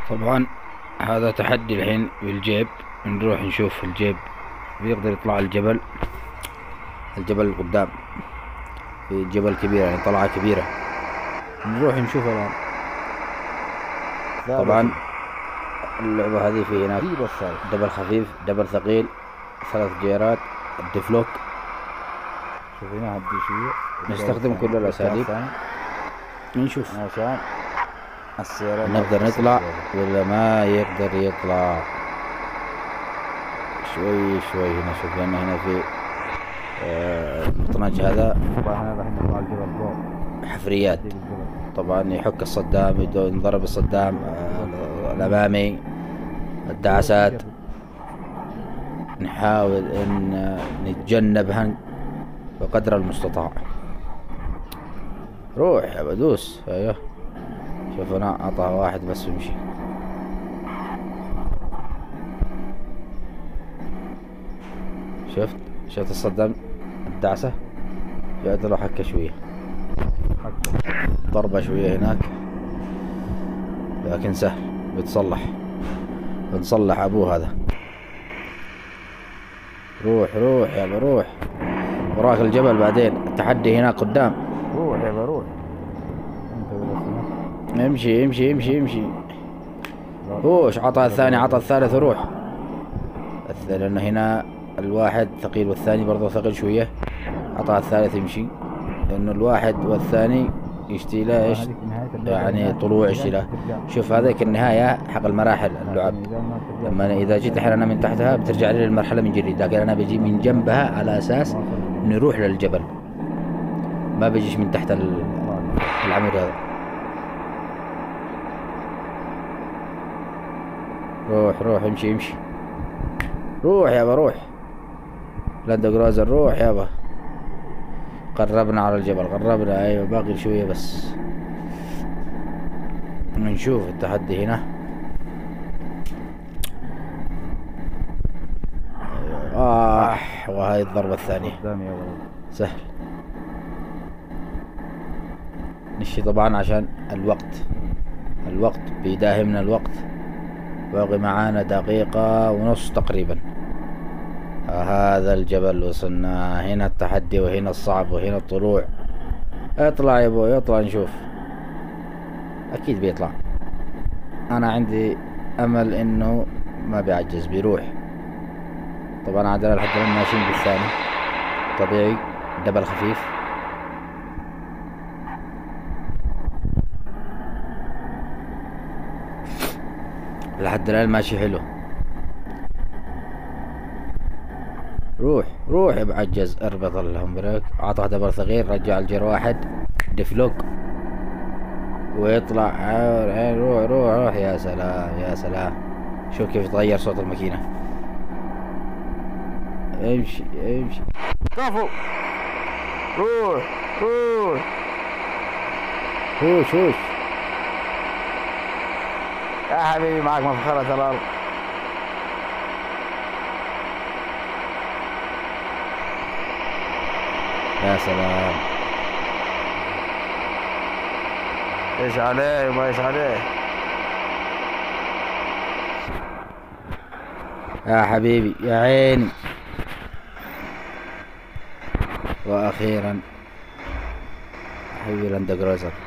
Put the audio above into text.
طبعا هذا تحدي الحين بالجيب. نروح نشوف الجيب بيقدر يطلع الجبل اللي قدام. في جبل كبير يعني طلعة كبيرة، نروح نشوفها الآن. طبعا اللعبة هذه في هناك دبل خفيف، دبل ثقيل، 3 جيرات، الدفلوك. شوف هنا هدي شوية، نستخدم كل الأساليب. نشوف عشان السيارة نقدر نطلع ولا ما يقدر يطلع. شوي شوي هنا شوف، لأن هنا في المطنج هذا طبعا راح نطلع الجبل فوق حفريات. طبعا يحك الصدام، ينضرب الصدام الأمامي، الدعسات. نحاول ان نتجنبها بقدر المستطاع. روح يا بدوس. ايوه شوف انا اعطاه واحد بس ويمشي. شفت الصدام الدعسة، جاءت له حكة شوية، ضربة شوية هناك، لكن سهل بنصلح ابوه هذا. روح يابا روح، وراك الجبل بعدين التحدي هناك قدام. روح يابا روح. امشي. روح عطى الثاني، عطى الثالث وروح. لأن هنا الواحد ثقيل والثاني برضه ثقيل شوية. عطى الثالث يمشي، لأنه الواحد والثاني يشتي له ايش يعني طلوع يشتي له. شوف هذيك النهاية حق المراحل اللعب. لما إذا جيت الحين أنا من تحتها بترجع لي المرحلة من جديد، لكن أنا بجي من جنبها على أساس نروح للجبل، ما بجيش من تحت العمود هذا. روح امشي. روح يابا روح لاند كروزر، روح يابا. قربنا على الجبل، قربنا. ايوه باقي شوية بس. نشوف التحدي هنا. وهاي الضربة الثانية سهل. نشي طبعا عشان الوقت بيداهمنا الوقت. باقي معانا 1.5 دقيقة تقريبا. هذا الجبل وصلنا. هنا التحدي وهنا الصعب وهنا الطلوع. اطلع يا ابوي اطلع نشوف. اكيد بيطلع، انا عندي امل انه ما بيعجز بيروح. طبعا عدنا لحد الان ماشيين بالثاني طبيعي، دبل خفيف. لحد الان ماشي حلو. روح يا بعجز. اربط اللهم بريك. عطى دبل صغير، رجع الجير واحد، دفلوك ويطلع. روح. يا سلام شوف كيف يتغير صوت الماكينة. امشي كفو. روح هوش يا حبيبي، معك مفخرة الأرض. يا سلام. ايش عليه وما ايش عليه يا حبيبي يا عيني. واخيرا حبيبي لاند كروزر.